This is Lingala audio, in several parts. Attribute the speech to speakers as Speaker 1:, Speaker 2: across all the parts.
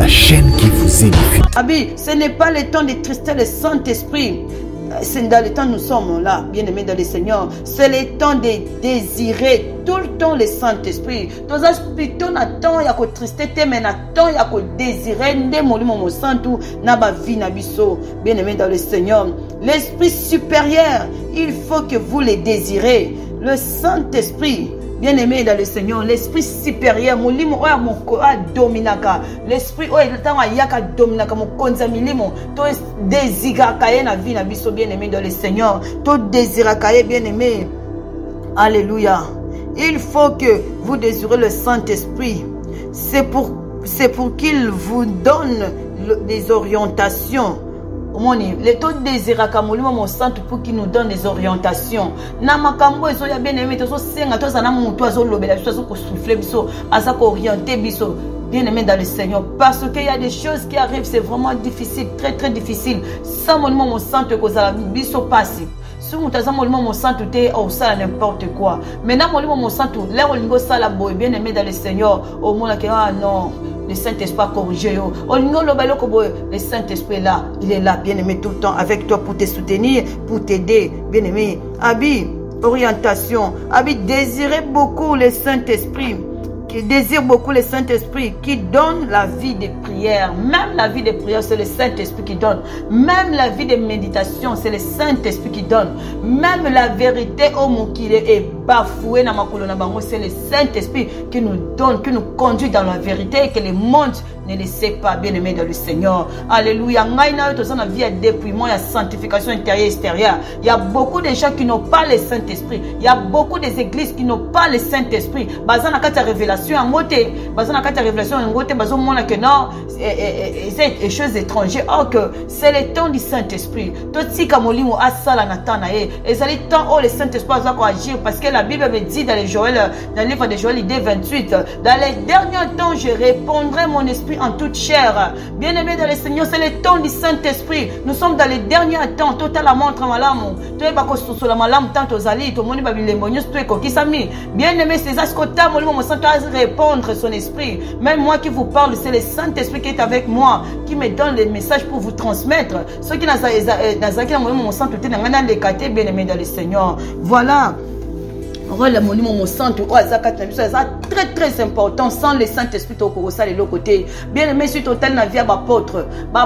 Speaker 1: chaîne qui vous édifie.
Speaker 2: Abi, ce n'est pas le temps de tristesse, le Saint-Esprit. C'est dans le temps nous sommes là, bien aimés dans le Seigneur. C'est le temps de désirer tout le temps le Saint-Esprit. Tous plutôt n'attend ya ko tristesse, mais n'attend ya ko désirer nde molimo mo santu na ba vie na biso. Bien aimés dans le Seigneur, l'Esprit supérieur, il faut que vous le désirez. Le Saint-Esprit. Bien-aimé dans le Seigneur, l'esprit supérieur, molimo oya moko dominaka, l'esprit oya tanga yaka dominaka mo konza milimo, to désira kaye na vie na biso bien-aimé dans le Seigneur, to désira kaye bien-aimé. Alléluia. Il faut que vous désirez le Saint-Esprit. C'est pour qu'il vous donne des orientations. Le taux désiraka molimo mon centre pour qu'il nous donne des orientations. Na makambo ezo ya bien aimé tozo senga toza na mutu azo lobela biso azo ko souffler biso aza ko orienter biso bien aimé dans le Seigneur, parce qu'il y a des choses qui arrivent, c'est vraiment difficile, très très difficile. Sans molimo mon centre ko za biso passé. Si vous avez mon centre, ça n'importe quoi. Maintenant, mon centre, là où vous avez bien aimé dans le Seigneur, au monde qui ah non, le Saint-Esprit a corrigé. Le Saint-Esprit là, il est là, bien aimé tout le temps avec toi pour te soutenir, pour t'aider, bien aimé. Abi, orientation. Abi, désirez beaucoup le Saint-Esprit. Qui désire beaucoup le Saint-Esprit, qui donne la vie de prière. Même la vie de prière, c'est le Saint-Esprit qui donne. Même la vie de méditation, c'est le Saint-Esprit qui donne. Même la vérité, oh mon qui est bafoué dans ma colonne, c'est le Saint-Esprit qui nous donne, qui nous conduit dans la vérité et que le monde ne le sait pas, bien aimé dans le Seigneur. Alléluia. Il y a une vie de dépouillement, il y a sanctification intérieure et extérieure. Il y a beaucoup de gens qui n'ont pas le Saint-Esprit. Il y a beaucoup d'églises qui n'ont pas le Saint-Esprit. Basant à la révélation, en côté, basant à la révélation, en côté, basant à que non, c'est des choses étrangères. Or que c'est le temps du Saint-Esprit. Tout ce qui molimo a ça la natanae. Et c'est le temps où le Saint-Esprit va agir parce que la Bible me dit dans le livre de Joël, idée 28, dans les derniers temps, je répondrai mon esprit en toute chair. Bien aimé dans le Seigneur, c'est le temps du Saint-Esprit. Nous sommes dans les derniers temps. Total montre malamu. Tu es pas sur la malamu tant aux alliés. Tout le monde va les monius. Tu es qui s'ami. Bien aimé, c'est ça ce que tu as. Mon sang doit répondre son esprit. Même moi qui vous parle, c'est le Saint-Esprit qui est avec moi, qui me donne les messages pour vous transmettre. Ceux qui n'ont mon sang tout est dans les quartiers. Bien aimé dans le Seigneur. Voilà. Le monument mon centre très très important. Sans le Saint-Esprit au ça de l'autre côté bien aimé suite au tel navire apôtre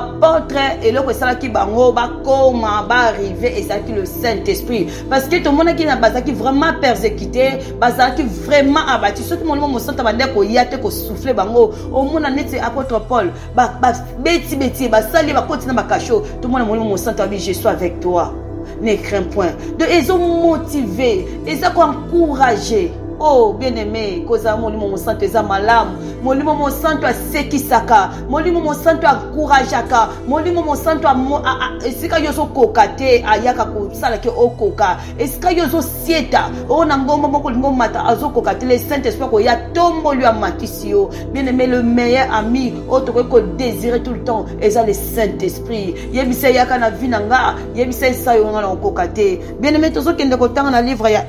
Speaker 2: et l'autre ça qui bango ba comment ba arriver et ça qui le Saint-Esprit parce que tout le monde qui n'a pas qui vraiment persécuté bazar qui vraiment abattu ceux qui mon centre va dire ko yate ko souffler bango au monde net apôtre Paul ba beti ba sali ba continuer ba cacho tout le monde mon centre je suis avec toi. Ne crains point. Ils ont motivé, ils ont encouragé. Oh, bien-aimé, koza molimo mo santo eza malamu, molimo mo santo asekisaka, molimo mo santo akourajaka, molimo mo santo esika yoso kokate ayaka ko sala ke okoka, esika yoso sieta, o na ngombo moko lingo mata azo kokate le Saint-Esprit ko ya tombo lui amakisio. Bien-aimé, le meilleur ami autre ko désirer tout le temps eza le Saint-Esprit. Yebisa yaka na vinanga, yebisa sayo na kokate. Bien-aimé, tozo kende ko tanga na livre ya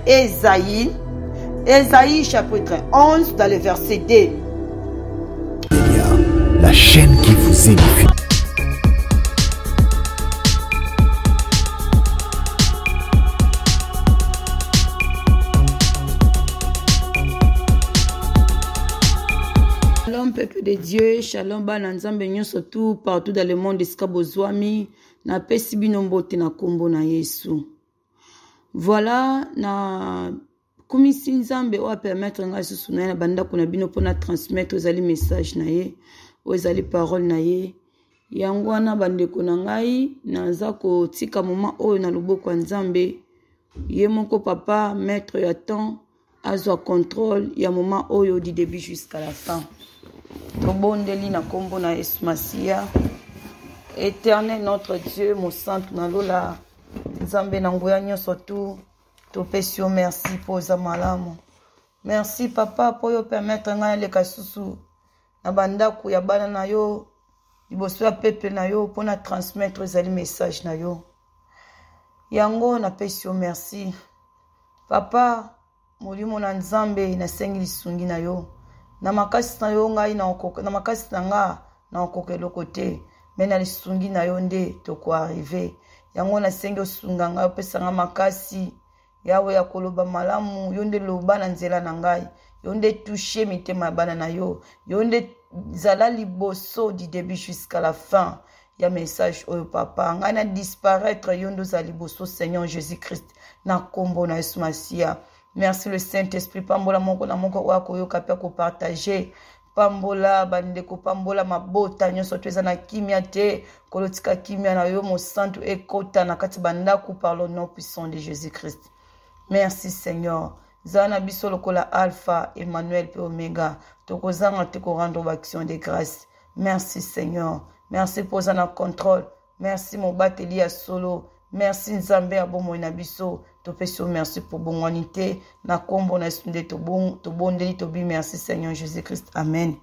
Speaker 2: Ésaïe chapitre 11 dans le verset 2.
Speaker 1: La chaîne qui vous édifie.
Speaker 2: Shalom peuple de Dieu, shalom bananzambe nyonso tout partout dans le monde eskabozwami na pesi bino mbote na kombo na Yesu. Voilà na Kumisi nzambe o permettre nga susu na banda kuna bino pona transmettre aux ali message na ye aux ali parole na ye yango wana bande kuna ngai naza ko tika moment oyo na loboko nzambe ye moko papa maître ya temps azwa contrôle ya moment oyo du début jusqu'à la fin. Tobondeli na kombo na Yesu Masia. Éternel notre Dieu mon centre na lola nzambe na ngoya nyonso tout. Topesio merci pour zamalamu. Merci papa pour yo permettre nga le kasusu na bandaku ya bana na yo liboso ya peuple na yo pour na transmettre les messages na yo. Yango na pesio merci. Papa molimo na nzambe na sengi lisungi na yo. Na makasi na yo ngai na okoka na makasi na nga na okoka eloko te me na lisungi na yo nde tokoarrive yango nasengi osunga ngai opesanga makasi yawe ya koloba malamu yo nde loba na nzela na ngai yo nde touche mitema ya bana na yo yo nde zala liboso du début jusqu'à la fin ya message oyo papa ngai na disparaître yo nde ozala liboso Seigneur Jésus-Christ na kombo na Yesu Masia. Merci le Saint-Esprit pambola moko na moko oyo akoyoka mpe akopartage pambola bandeko pambola mabota nyonso to eza na kimia te kolotika kimia na yo mosantu ekota na kati bandako par le nom puissant de Jésus-Christ. Merci Seigneur. Zana biso lokola Alpha, Emmanuel et Omega. Tokozanga te ko rendre action de grâce. Merci Seigneur. Merci pour zana contrôle. Merci mon bateli ya solo. Merci Nzambe ya bomo na biso. Topeso merci pour bonité. Na kombo na sunde to bondeli to bi merci Seigneur Jésus-Christ. Amen.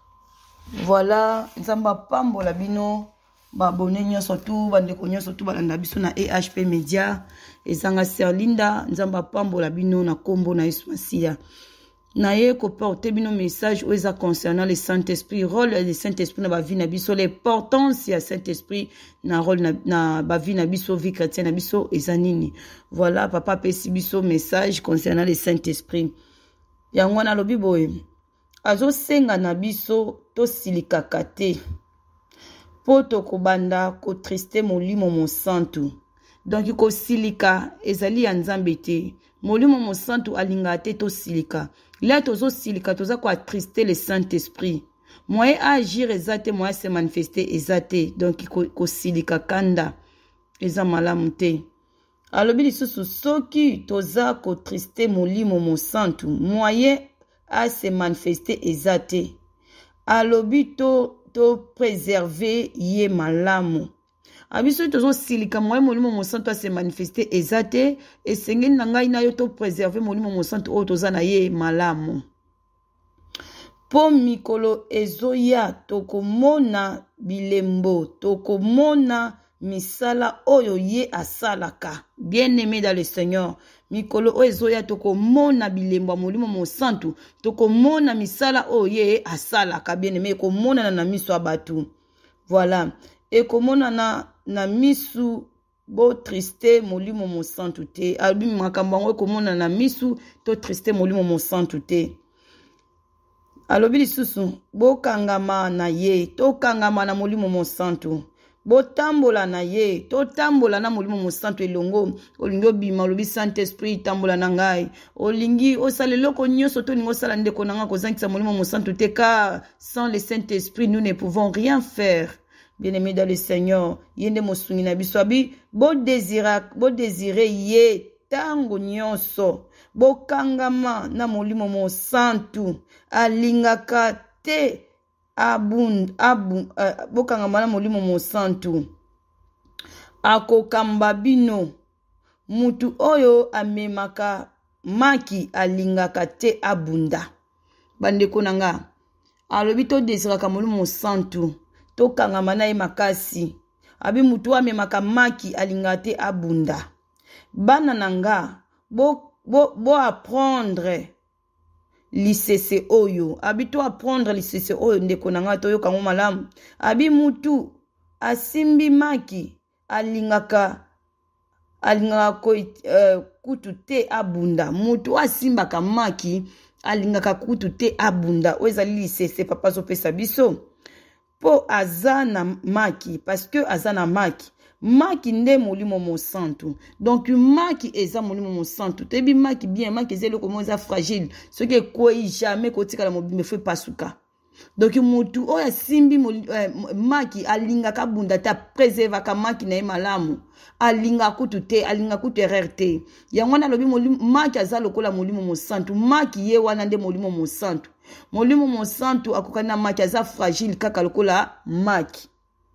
Speaker 2: Voilà, Nzamba pambola bino. Babone nyonso tu bandeko nyonso tu balanda biso na EHP Media ezanga Serlinda Nzamba pambola bino na kombo na Yesu Masia na ye ko porter bino message oza concernant le Saint-Esprit rôle du Saint-Esprit na ba vie na biso l'importance ya Saint-Esprit na rôle na ba vie na biso vie chrétienne na biso ezanini. Voilà papa pesi biso message concernant le Saint-Esprit yango na lobi boye azo senga na biso to silikaka te poto kobanda ko triste molimo mosantu donc ko silika ezali ya Nzambe te molimo mosantu alinga te to silika là tozo silika toza ko attrister le Saint-Esprit moyen agir ezate moyen se manifester ezate donc ko silika kanda eza malamu te alobi lisusu soki toza ko triste molimo mosantu moyen a se manifester ezate alobi to préserver yé malamu abiso tozo silika moye molimo mosantu a se manifester ezate esengeli na ngai na yo to préserver molimo mosantu o toza na ye malamu po mikolo ezoya tokomona bilembo tokomona misala oyo ye asalaka bien-aimé dans le Seigneur mikolo oyo ezoya tokomona bilembo molimo mosantu tokomona misala oyo ye asalaka bien-aimé ekomona na miso ya batu voilà ekomona na misu bo triste molimo mosantu te albi makambo yango ekomona na misu to triste molimo mosantu te alobi lisusu bokangama na ye tokangama na molimo mosantu botambola na ye totambola na molimo mosantu elongo olingi obima olobi Saint-Esprit tambola na ngai olingi osala eloko nyonso to ningo osala ndeko na ngai kozangisa molimo mosantu te car sans le Saint-Esprit nous ne pouvons rien faire. Bien-aimé dans le Seigneur yende mosungi na biso abi bo désire ye tango nyonso bokangama na molimo mosantu alingaka te bokangama na molimo mosantu akokamba bino mutu oyo amemaka maki alingaka te abunda bandeko nanga alobi to désiraka molimo mosantu tokangama na ye makasi abi mutu amemaka maki alingaka te abunda bana nanga bo apprendre lisese oyo abi to apprendre lisese oyo ndeko nanga toyoka ngo malamu abi mutu asimbi maki alingaka kutu te abunda mutu asimbaka maki alingaka kutu te abunda oyo ezali lisese papa zopesa biso po azana maki parce que azana maki nde molimo mosantu donc maki eza molimo mosantu tebi maki bien maki ezelo comme eza fragile ce qui quoi jamais kotika la me fait pasuka donc mutu oya simbi maki alinga kabunda ta préserve ka maki na malamu alinga kutu te alinga kutu RRT yango na lobi maki azalo kola molimo mosantu maki ye wana nde molimo mosantu molimo mosantu akokana maki aza fragile kaka lokola maki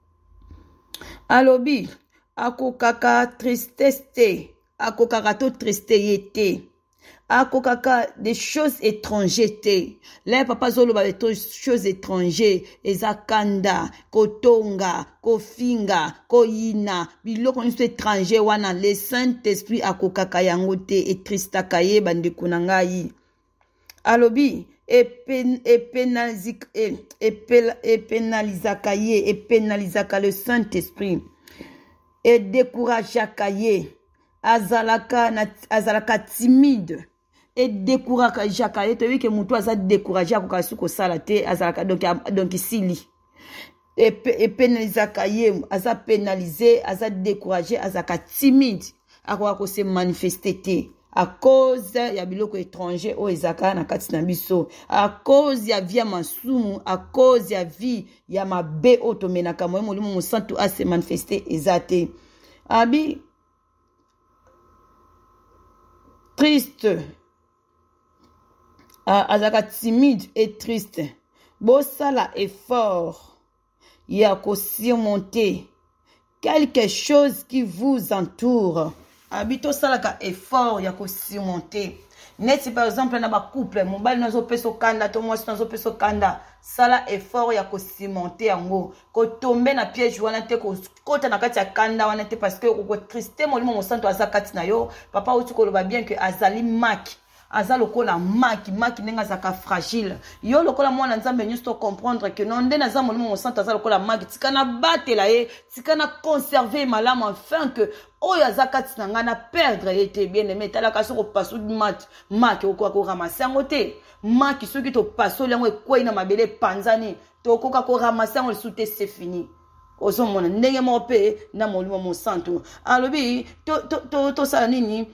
Speaker 2: alobi akokaka tristesse te akokaka to triste ye te akokaka des choses étrangères te les papa zoloba des choses étrangères eza kanda kotonga kofinga koyina biloko nyonso étranger wana le Saint-Esprit akokaka yango te etristaka ye bandeko na ngai alobi pénalisaka le Saint-Esprit. Et décourageaka ye. Azalaka timide. Et décourageaka ye. Tu vois que moutou aza découragé akoka suko salate. Azalaka donc ici li. Et pénalisaka ye. Aza pénalisé. Aza découragé. Azalaka timide. Akoka se manifester te. À cause ya biloko étranger o ezaka na kati na biso, à cause ya vie ya masumu, à cause ya vie ya mabe o tomenaka moye molimo mosantu a se manifester ezate. Abi triste, azaka timide et triste. Bosala effort ya ko surmonter quelque chose qui vous entoure. Habito salaka effort ya ko surmonter. Net par exemple na ba couple mobile nazo peso kanda to mwasi nazo peso kanda sala effort ya ko surmonter yango ko tomber na piège wana te ko kota na kati ya kanda wana te parce que ko triste molimo mosanto aza kati na yo papa uti ko loba bien que azali mak aza lokola maki nenga zaka fragile yo lokola mwana nzambe nyusto comprendre que non nde naza molimo mosanto aza lokola maki tikana batela ye tikana conserver malamu afin que oyo azakati na ngana perdre ete bien aimé tala kaso ko pasu maki okwa ko ramasser yango te maki soki to paso yango ekwei na mabele panzani to koka ko ramasser yango sute c'est fini ozo mona ndenge mo pe na molimo mosanto alobi to sala nini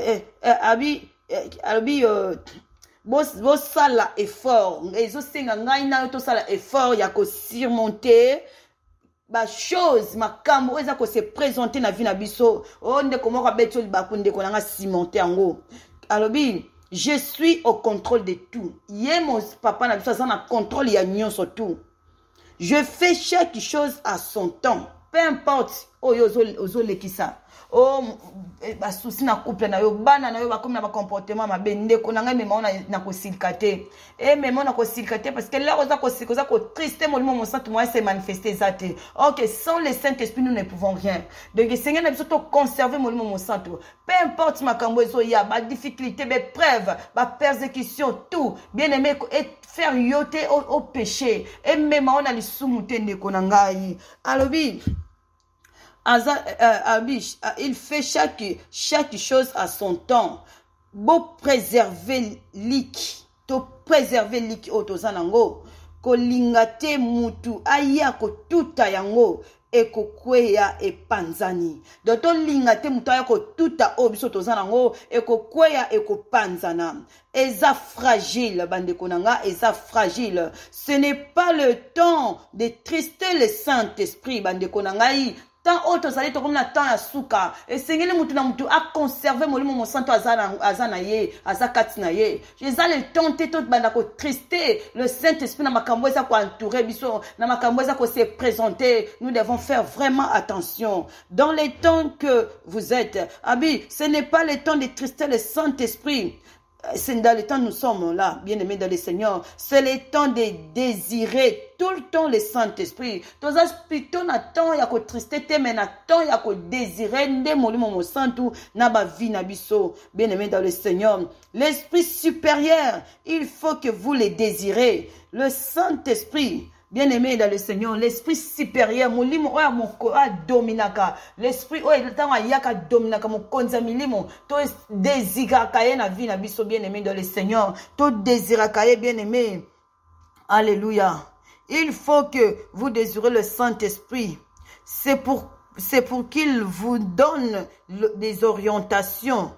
Speaker 2: alobi bo sala effort ezo senga ngai na to sala effort ya ko surmonter ba chose makambo eza ko se présenter na vie na biso onde komo ka beto libakunde ko nanga surmonter yango alobi je suis au contrôle de tout ye mon papa na biso na contrôle ya nyonso tout je fais chaque chose à son temps peu importe oyo ozolekisa oh ba souci na couple na yo bana na yo ba comme na ba comportement mabe ndeko na ngai mema na ko silkate et mema na ko silkate parce que là oza ko triste molimo mon santo moi c'est manifester zate. OK, sans le Saint-Esprit nous ne pouvons rien. Donc Seigneur na biso to conserver molimo mon santo peu importe makambo ezo ya ba difficulté ba preuve ba persécution tout bien aimé et faire yoter au péché et mema on a le sumute ndeko na ngai alobi il fait chaque chose à son temps. Beau préserver lik, to préserver lik otozanango, ko lingate mutu aya ko tuta yango eko kweya e panzani. Doto lingate mutu aya ko tuta obiso tozanango eko kweya eko panzana. Eza fragile bande konanga, eza fragile. Ce n'est pas le temps de trister le Saint-Esprit bande konangai. Tant autre sali to comme na temps ya suka et sengeli mutu na mutu a conserver molimo mon santo azana ye azakati na ye jeza le tenter tout banda ko trister le Saint-Esprit na makambo eza ko entourer biso na makambo eza ko se présenter. Nous devons faire vraiment attention dans les temps que vous êtes. Abi, ce n'est pas le temps de trister le Saint-Esprit. C'est dans le temps nous sommes là, bien aimés dans le Seigneur. C'est le temps de désirer tout le temps le Saint-Esprit. Tous plutôt na temps ya ko tristesse mais na temps ya ko désirer nde molimo mo santu na ba vie na biso. Bien aimés dans le Seigneur. L'Esprit supérieur, il faut que vous le désirez. Le Saint-Esprit, bien aimé dans le Seigneur, l'esprit supérieur, molimo oya moko a dominaka, l'esprit oya tanga yaka dominaka mo konza milimo, to désira kaye na vie na biso bien aimé dans le Seigneur, to désira kaye bien aimé. Alléluia. Il faut que vous désirez le Saint-Esprit. C'est pour qu'il vous donne des orientations.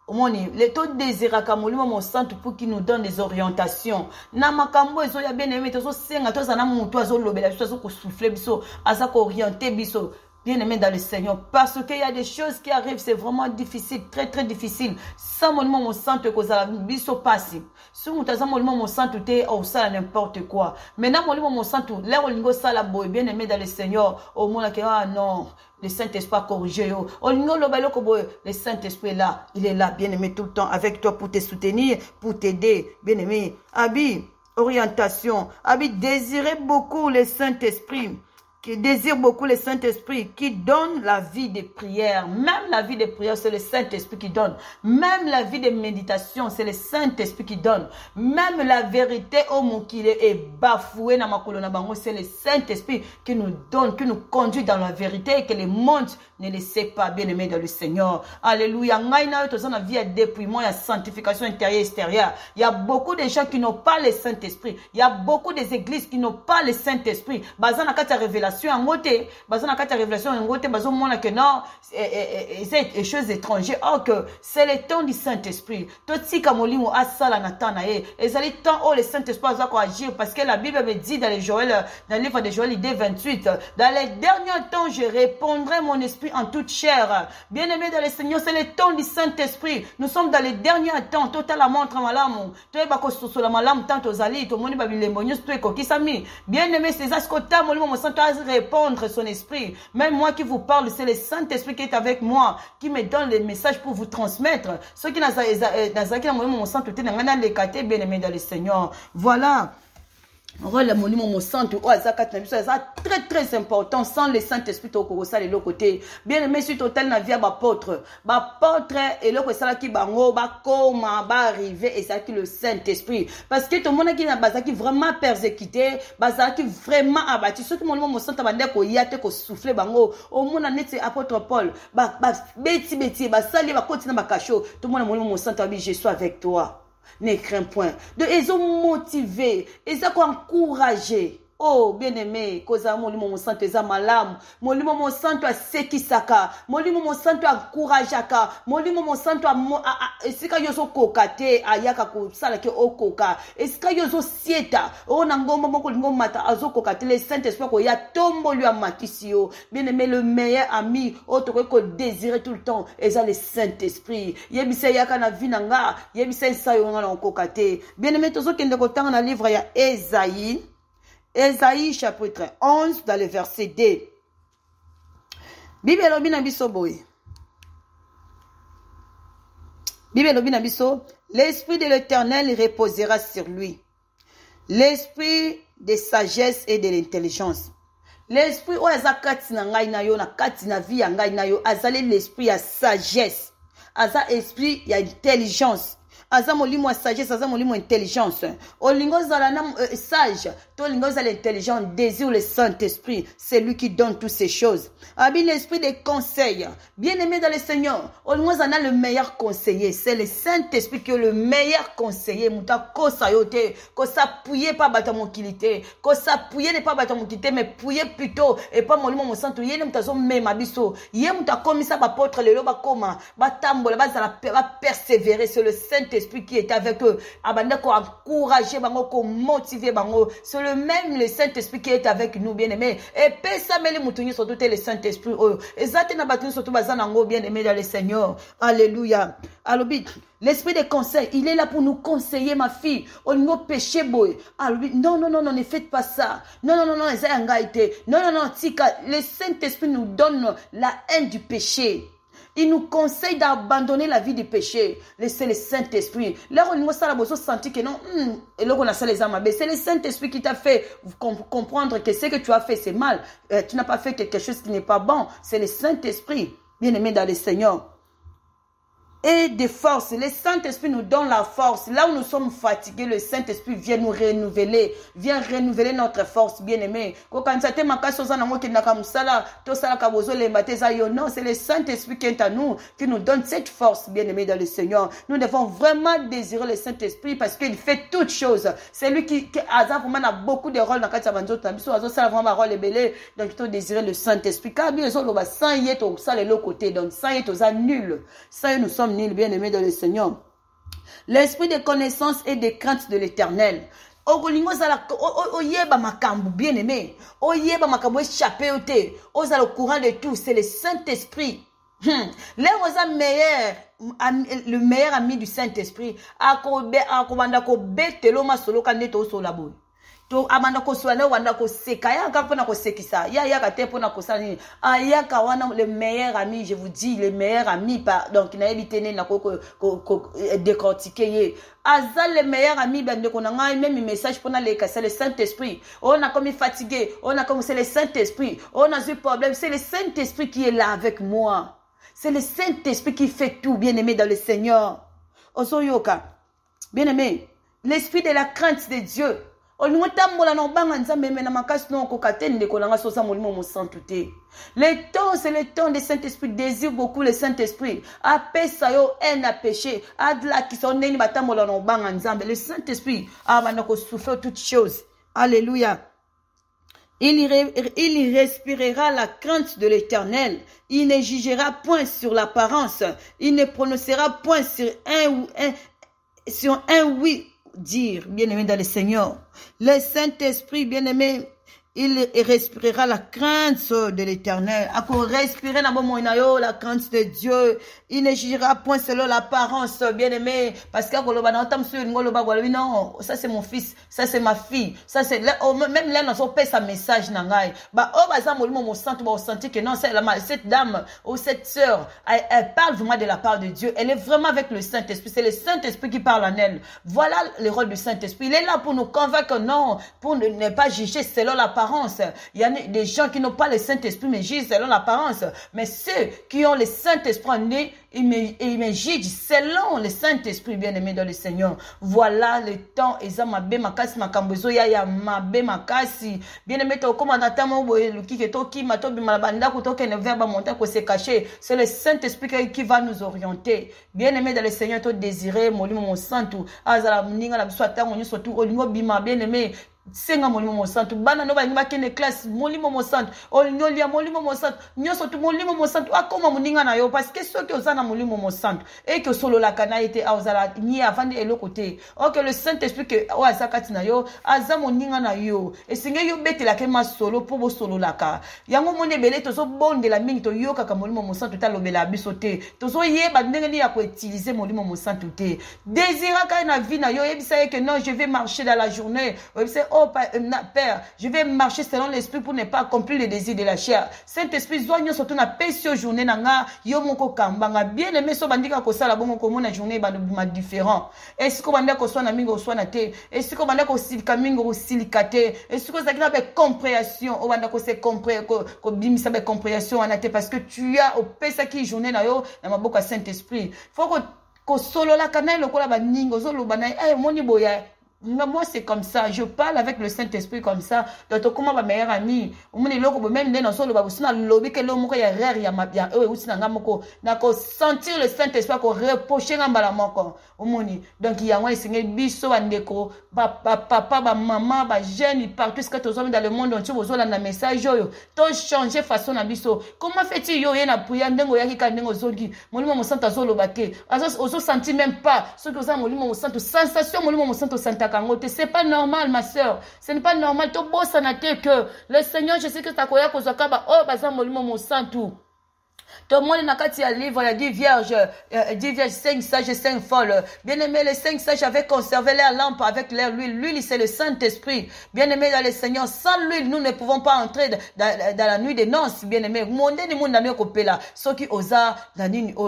Speaker 2: Les taux désiraka molimo mon santo pour qu'il nous donne des orientations. Na makambo ezo ya bien aimé tozo senga toza na mutu azo lobela biso azo ko souffler biso aza ko orienter biso bien aimé dans le Seigneur parce qu'il y a des choses qui arrivent c'est vraiment difficile très très difficile. Sans molimo mon santo ko za biso passé. Si mutu aza molimo mon santo te au ça n'importe quoi. Maintenant molimo mon santo là olingo sala boy bien aimé dans le Seigneur au monde que ah non le Saint-Esprit a corrigé. Le Saint-Esprit est là. Il est là, bien-aimé, tout le temps avec toi pour te soutenir, pour t'aider, bien-aimé. Abi, orientation. Abi, désirez beaucoup le Saint-Esprit. qui désire beaucoup le Saint-Esprit, qui donne la vie des prières. Même la vie des prières, c'est le Saint-Esprit qui donne. Même la vie des méditations, c'est le Saint-Esprit qui donne. Même la vérité, oh mon qui est bafouée dans ma colonne, c'est le Saint-Esprit qui nous donne, qui nous conduit dans la vérité et que le monde ne le sait pas, bien aimé dans le Seigneur. Alléluia. Il y a une vie de dépouillement, il y a sanctification intérieure et extérieure. Il y a beaucoup de gens qui n'ont pas le Saint-Esprit. Il y a beaucoup des églises qui n'ont pas le Saint-Esprit. Basant à la révélation en côté, basant à la révélation en côté, basant à que non, c'est des choses étrangères. Or que c'est le temps du Saint-Esprit. Tout ce qui est à ça la Nathan et c'est le temps où le Saint-Esprit va agir parce que la Bible me dit dans le livre de Joël, idée 28, dans les derniers temps, je répondrai mon esprit en toute chair. Bien aimé dans le Seigneur, c'est le temps du Saint-Esprit. Nous sommes dans les derniers temps. Totalement entre malam. Tu es bako sur la malam tant aux alliés. Tout le monde va les monios. Tu es coquille sami. Bien aimé, c'est ça ce que tu as. Mon sang doit répondre son esprit. Même moi qui vous parle, c'est le Saint-Esprit qui est avec moi, qui me donne les messages pour vous transmettre. Ceux qui n'ont mon sang tout est dans les quartiers. Bien aimé dans le Seigneur. Voilà. Le monument mon centre c'est très très important. Sans le Saint-Esprit au ça de l'autre côté bien aimé suite hôtel na via apôtre et l'autre ça qui bango ba comment ba arriver et ça qui le Saint-Esprit parce que tout le monde qui na basa qui vraiment persécuté basa qui vraiment abattu ceux qui mon centre ba ndeko yate ko souffler bango au monde net apôtre Paul ba beti ba sali ba continue ba cacho tout le monde mon centre je suis avec toi. Ne crains point. De ils ont motivé, ils ont encouragé. Oh, bien-aimé, koza molimo mon santo eza malamu, molimo mon santo a sekisaka, molimo mon santo a encourageaka, molimo mon santo a esika yoso kokate ayaka ko sala ke okoka, esika yoso sieta, o nangomba moko lingo mata azo kokate le Saint-Esprit ko ya tombo lui a matisio. Bien-aimé, le meilleur ami, autre ko désirer tout le temps, eza le Saint-Esprit. Yebisa yaka na vinanga, yebisa sayo nga na kokate. Bien-aimé, tozo kende ko tanga na livre ya Ésaïe chapitre 11 dans le verset 2. Bible lobi na biso boy. Bible lobi na biso, l'esprit de l'Éternel reposera sur lui. L'esprit de sagesse et de l'intelligence. L'esprit o azakati na ngai na yo na kati na vie ya ngai na yo azali l'esprit ya sagesse. Aza esprit ya intelligence. Aza molimo wa sagesse, aza molimo intelligence. Olingo zala na sage, to lingo zala intelligent, désire le Saint-Esprit, c'est lui qui donne toutes ces choses. Abi l'esprit de conseil, bien aimé dans le Seigneur. Olingo zala le meilleur conseiller, c'est le Saint-Esprit qui est le meilleur conseiller. Muta ko sayote, ko s'appuyer pas bata mon kilité, ko s'appuyer ne pas bata mon kilité, mais pouiller plutôt et pas molimo mon santo. Yé mutazo mema biso, yé muta komisa ba potre lelo ba koma, ba tambola ba zala ba persévérer sur le Saint-Esprit qui est avec eux, abandako encourager bango, ko motiver bango, c'est le même le Saint-Esprit qui est avec nous bien aimés. Et pesa meli mutuni surtout le Saint-Esprit oh ezate na batuni surtout bazanango bien aimé dans le Seigneur. Alléluia. Alobi l'esprit de conseil, il est là pour nous conseiller ma fille. On nous péché boy. Alobi non ne faites pas ça. Non tika le Saint-Esprit nous donne la haine du péché. Il nous conseille d'abandonner la vie du péché. C'est le Saint-Esprit. Là, on a senti que non, et là, on a les âmes. C'est le Saint-Esprit qui t'a fait comprendre que ce que tu as fait, c'est mal. Tu n'as pas fait quelque chose qui n'est pas bon. C'est le Saint-Esprit. Bien aimé dans le Seigneur. Et de force, le Saint-Esprit nous donne la force. Là où nous sommes fatigués, le Saint-Esprit vient nous renouveler, notre force, bien-aimé. Non, c'est le Saint-Esprit qui est à nous, qui nous donne cette force, bien-aimé dans le Seigneur. Nous devons vraiment désirer le Saint-Esprit parce qu'il fait toutes choses. C'est lui qui a beaucoup de rôles dans le Kazabanzo. Ça vraiment rôle belé. Donc, il faut désirer le Saint-Esprit. Car bien, sans y être ça de l'autre côté. Donc, sans y être nul. Sans nous sommes nuls, bien-aimés dans le Seigneur. L'esprit de connaissance et de crainte de l'Éternel. Oyeba makambu bien-aimé. Oyeba makambu échappé au thé. Oza au courant de tout. C'est le Saint-Esprit. Le meilleur ami du Saint-Esprit. to amanda koswana wanda koseka ya kapona kosekisa ya kate pona kosani ya kawana le meilleur ami, je vous dis le meilleur ami donc na ebitene na ko décortiquer azal le meilleur ami bande konanga même message pona le c'est le Saint-Esprit. On a comme fatigué, on a comme c'est le Saint-Esprit, on a eu problème, c'est le Saint-Esprit qui est là avec moi. C'est le Saint-Esprit qui fait tout, bien-aimé dans le Seigneur. Osoyoka, bien-aimé, l'esprit de la crainte de Dieu. Le temps, c'est le temps de Saint-Esprit. Désire beaucoup le Saint-Esprit. Après ça, haine à péché. Le Saint-Esprit a souffert toutes choses. Alléluia. Il respirera la crainte de l'Éternel. Il ne jugera point sur l'apparence. Il ne prononcera point sur un oui dire, bien-aimé dans le Seigneur. Le Saint-Esprit, bien-aimé, il respirera la crainte de l'Éternel. À quoi respirer la crainte de Dieu. Il ne jugera point selon l'apparence, bien-aimé. Parce que non, ça c'est mon fils, ça c'est ma fille, ça c'est même là on peut sa message nangai. Que non, cette dame ou cette sœur, elle parle vraiment de la part de Dieu. Elle est vraiment avec le Saint-Esprit. C'est le Saint-Esprit qui parle en elle. Voilà le rôle du Saint-Esprit. Il est là pour nous convaincre, non, pour ne pas juger selon l'apparence. Il y a des gens qui n'ont pas le Saint-Esprit, mais jugent selon l'apparence. Mais ceux qui ont le Saint-Esprit en eux, ils me jugent selon le Saint-Esprit, bien-aimé dans le Seigneur. Voilà le temps. Bien-aimé, c'est le Saint-Esprit qui va nous orienter. Bien-aimé dans le Seigneur, toi désiré, mon santo, bien-aimé. Senga molimo mo santo bana no ba ngba kene classe molimo mo santo olinyolia molimo mo santo nyoso tu molimo mo santo akoma muninga na yo parce que ceux qui osana molimo mo santo et que solo la kana été auzala ni avant de l'autre côté OK le Saint-Esprit que o azakati na yo aza moninga na yo et singa yo betela ke ma solo pour bo solo la ka yango mone belé to so bonde la mingi to yo kaka molimo mo santo ta lobela bisote to so yeba ndenge ni ya ko utiliser molimo mo santo te désira ka na vie na yo yebisa que non je vais marcher dans la journée oh Père, je vais marcher selon l'esprit pour ne pas accomplir les désirs de la chair. Saint-Esprit, soigne surtout na pécio journée nanga yo moko kambanga bien aimé so bandika ko sala bongo ko mona journée ba différent. Est-ce que bandika ko soina mingo soina te? Est-ce que bandika ko silika mingo silikate? Est-ce que ça kina be compréhension o bandika ko se comprendre ko bimisa be compréhension anate parce que tu as au pesa qui journée na yo na maboko Saint-Esprit. Faut ko solo la kanai lokola ba ningo zo lo banai moni boya. Moi, c'est comme ça. Je parle avec le Saint-Esprit comme ça. Donc, comment ma meilleure amie, même dans son lobby, que l'homme y a rire, il y a ma bien, aussi dans gamoko, d'accord, sentir le Saint-Esprit, qu'on reprocher un balamoko, donc, il y a un Seigneur, biso, andeko, papa, maman, jeune, partout ce que tu as dans le monde, tu as un message, tu as changé façon à biso. Comment fais-tu, yo, y a prière, n'engo, yaki, kandengo, zogi, molimo, mon santo, azolo, bate, azo, senti même pas, ce que vous avez, molimo, mon santo, sensation, molimo, mon santo, santa. C'est pas normal, ma soeur. Ce n'est pas normal. Tu bosses en que le Seigneur, je sais que ta koya kozakaba, oh, bazam molimo mon santo. Tout le monde n'a qu'à dire livre, il y a 10 vierges, 5 sages et 5 folles. Bien aimé, les 5 sages avaient conservé leur lampe avec leur huile. L'huile, c'est le Saint-Esprit. Bien aimé dans le Seigneur, sans l'huile, nous ne pouvons pas entrer dans la nuit des noces. Bien aimé, monde ni monde n'a mieux coupé là. Ceux qui osent, na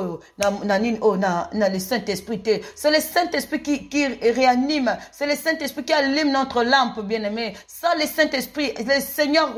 Speaker 2: le Saint-Esprit. C'est le Saint-Esprit qui réanime. C'est le Saint-Esprit qui allume notre lampe, bien aimé. Sans le Saint-Esprit, le Seigneur,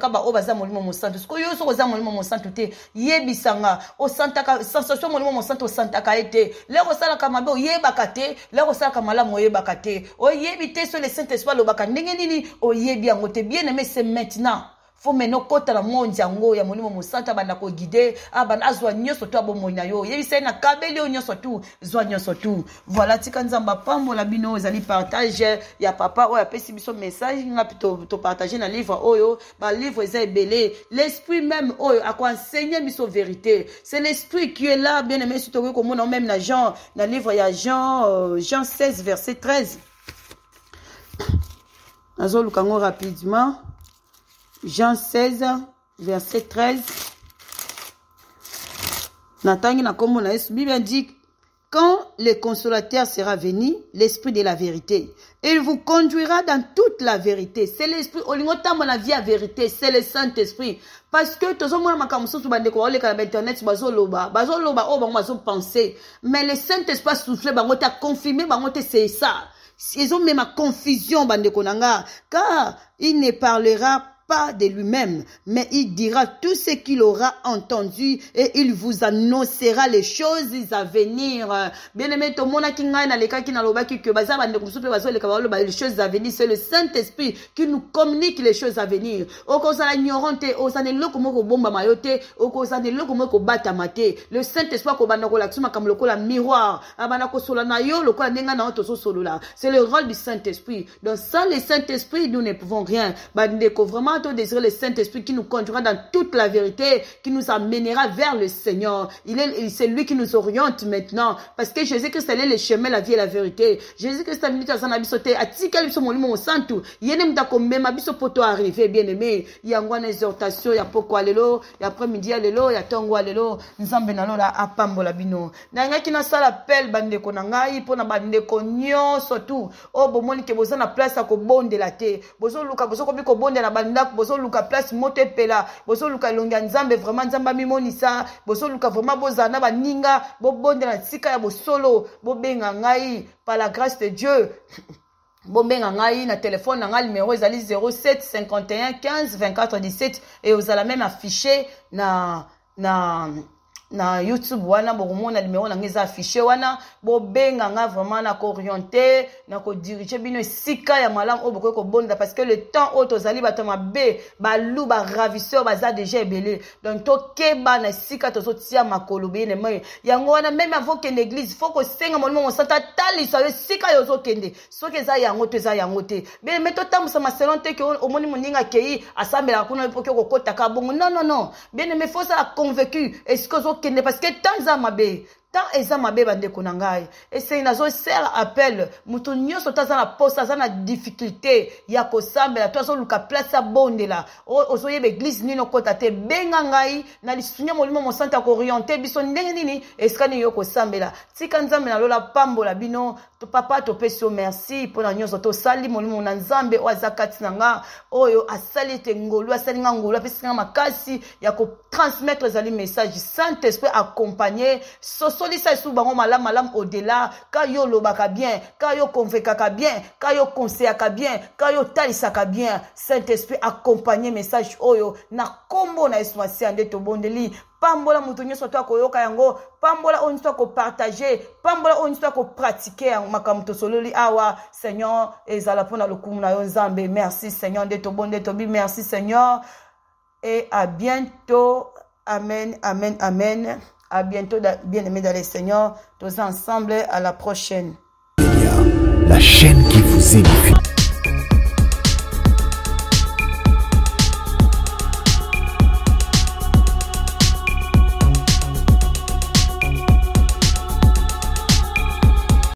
Speaker 2: sanga o santaka sensation molimo mo santo santaka ete le rosala kamabe o yebaka te le rosala kamala mo yebaka te o yebi te sur le Saint-Esprit lobaka ndenge nini o yebi yango te bien aimé c'est maintenant. Faut maintenant kota la monde yango ya molimo mo santa banda ko guider abana azwa nyoso to abomoina yo yebi se na kabeli o nyoso tu zwa nyoso tu. Voilà tika nzamba pambo la bino ezali partage ya papa o ya pesi biso message nga to partager na livre oyo ba livre eza ebele l'esprit même oyo a quoi enseigner biso vérité. C'est l'esprit qui est là bien aimé surtout comme on même na Jean na livre ya Jean 16 verset 13. Nazo lukango rapidement. Jean 16, verset 13. Natangi na kombo na Yesu. Bible dit, Quand le consolateur sera venu, l'esprit de la vérité, il vous conduira dans toute la vérité. C'est l'esprit, la vie à vérité, c'est le Saint-Esprit. Parce que tout le monde a internet, mais le Saint-Esprit a soufflé, a confirmé, c'est ça. Ils ont même ma confusion, car il ne parlera pas de lui-même, mais il dira tout ce qu'il aura entendu et il vous annoncera les choses à venir. Bien aimé, tout le monde qui n'a les cas qui n'a pas que les choses à venir, c'est le Saint-Esprit qui nous communique les choses à venir. Au cause de l'ignorante, au cause de l'okomo bomba mayote, au cause de l'okomo bata mate. Le Saint-Esprit ko bana ko laksuma comme le la miroir, abana ko solana yo, le ko nenga na oto solo là. C'est le rôle du Saint-Esprit. Donc sans le Saint-Esprit, nous ne pouvons rien. Bandeko vraiment désirer le Saint-Esprit qui nous conduira dans toute la vérité, qui nous amènera vers le Seigneur. C'est lui qui nous oriente maintenant. Parce que Jésus-Christ est le chemin, la vie et la vérité. Jésus-Christ est venu à son abisote. A tika l'ibso molimo au santu. Yenem dako même abiso poto arrivé, bien aimé. Il y a une exhortation, il y a poko alelo, il y a après-midi alelo, il y a tongo alelo. Nzambe nalo la apambo la bino. Nanga ki na sala appel bande ko nangai pona bande ko nyonso tu. O bomoni ke boza na place ko bonde la te. Bozo luka bozo ko bi ko bonde na banda bozo luka place mote pela bozo luka longa nzambe vraiment nzamba mimonisa bozo luka vraiment bozana baninga bo bonde na tsika ya bosolo bo benga ngai par la grâce de Dieu. Bombenga ngai na téléphone na ngai numéro ezali 07 51 15 24 17 et vous allez même afficher na YouTube wana bokomona numéro na ngeza affiché wana bo benga nga vraiment na ko orienter na ko diriger bino sika ya malamu o boko ko bonda parce que le temps auto zali batama be ba lou ba ravisseur baza déjà belé donc to keba na sika to sotia makolo be ne mai yango wana même avant que l'église faut ko senga molimo mo sata tali sa sika yo zo kende so ke za yango te be meto tamu sa maselon te ke o moni moninga kei asambela kuna po ke ko kota ka bongo non bien mais faut ça convaincu est-ce que parce que tant zamabe tant ezamabe bande konangai et c'est une zo ser appel mutu nyoso taza na poste taza na difficulté ya ko sambela to zo luka place ya bonde la ozo yebe église nino kota te benga ngai na lisunya molimo mo santa ko orienter biso ndenge nini eskani yo ko sambela tika nzambe na lola pambola bino to papa to peso merci pour na nyoso to sali molimo na nzambe o azakati nanga oyo asali te ngolu asali ngolu apesinga makasi ya ko transmettre zali message Saint-Esprit accompagner solisa sous bango malam au-delà ka yo lobaka bien ka yo convaincaka bien ka yo conseillaka bien ka yo talisaka bien Saint-Esprit accompagner message oyo na kombo na eswasi ande to bondeli pambola mutu nyoso to koyoka yango pambola on to ko partager pambola on to ko pratiquer makamto sololi awa Seigneur ezala pona lokumu na yo nzambe merci Seigneur de to bonde to bi merci Seigneur et à bientôt amen. À bientôt, bien-aimés dans le Seigneur. Tous ensemble, à la prochaine.
Speaker 1: La chaîne qui vous édifie.